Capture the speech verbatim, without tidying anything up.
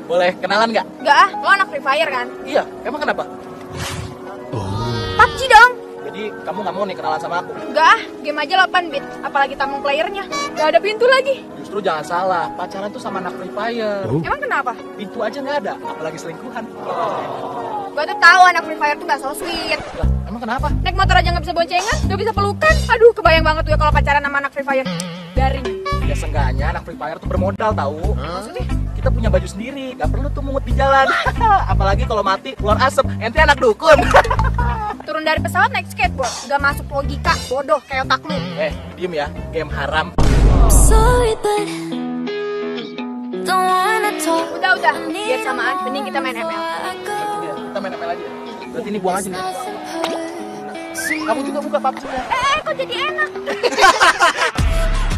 Boleh kenalan nggak? Nggak ah, lo anak Free Fire kan? Iya, emang kenapa? P U B G dong. Jadi kamu nggak mau nih kenalan sama aku? Nggak ah, game aja delapan bit, apalagi tamu playernya. Nggak ada pintu lagi. Justru jangan salah, pacaran tuh sama anak Free Fire. Oh. Emang kenapa? Pintu aja nggak ada, apalagi selingkuhan. Gue tuh tahu anak Free Fire tuh nggak so sweet. Lah, emang kenapa? Naik motor aja nggak bisa boncengan, nggak bisa pelukan. Aduh, kebayang banget tuh ya kalau pacaran sama anak Free Fire. Garing. Ya seenggaknya anak Free Fire tuh bermodal tahu. Maksudnya? Kita punya baju sendiri, nggak perlu tuh mungut di jalan. Apalagi kalau mati keluar asap, ente anak dukun. Turun dari pesawat naik skateboard, nggak masuk logika, bodoh kayak otak lu. Eh, diem ya, game haram. Sorry, but don't wanna talk. Udah udah, biar samaan, mending kita main M L. Iya, kita main M L aja. Berarti ini buang aja nih. Kamu juga buka P U B G-nya. Eh, eh, kok jadi enak?